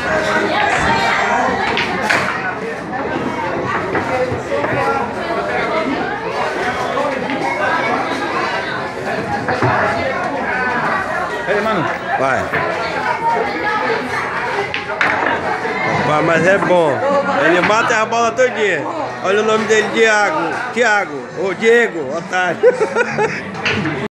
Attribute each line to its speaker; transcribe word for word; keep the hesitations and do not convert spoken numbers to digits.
Speaker 1: Ei, mano.
Speaker 2: Vai. Opa, mas é bom. Ele mata a bola todinha. Olha o nome dele, Thiago. Thiago. Ou Diego, otário.